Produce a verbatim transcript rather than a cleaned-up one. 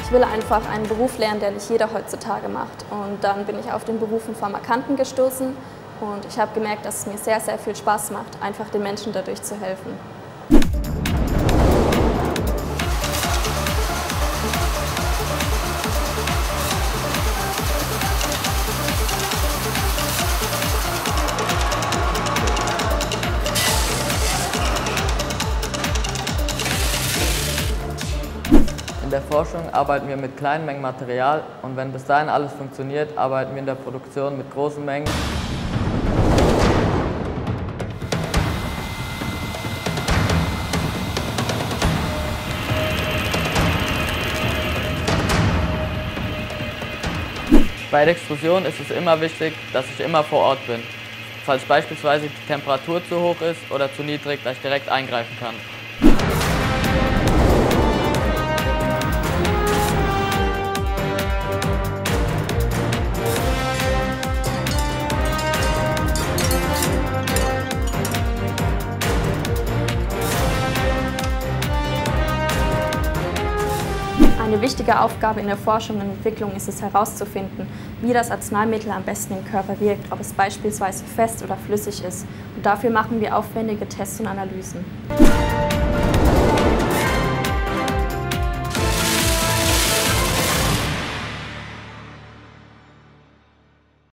Ich will einfach einen Beruf lernen, der nicht jeder heutzutage macht. Und dann bin ich auf den Beruf von Pharmakanten gestoßen und ich habe gemerkt, dass es mir sehr, sehr viel Spaß macht, einfach den Menschen dadurch zu helfen. In der Forschung arbeiten wir mit kleinen Mengen Material und wenn bis dahin alles funktioniert, arbeiten wir in der Produktion mit großen Mengen. Bei der Extrusion ist es immer wichtig, dass ich immer vor Ort bin, falls beispielsweise die Temperatur zu hoch ist oder zu niedrig, dass ich direkt eingreifen kann. Eine wichtige Aufgabe in der Forschung und Entwicklung ist es herauszufinden, wie das Arzneimittel am besten im Körper wirkt, ob es beispielsweise fest oder flüssig ist. Und dafür machen wir aufwendige Tests und Analysen.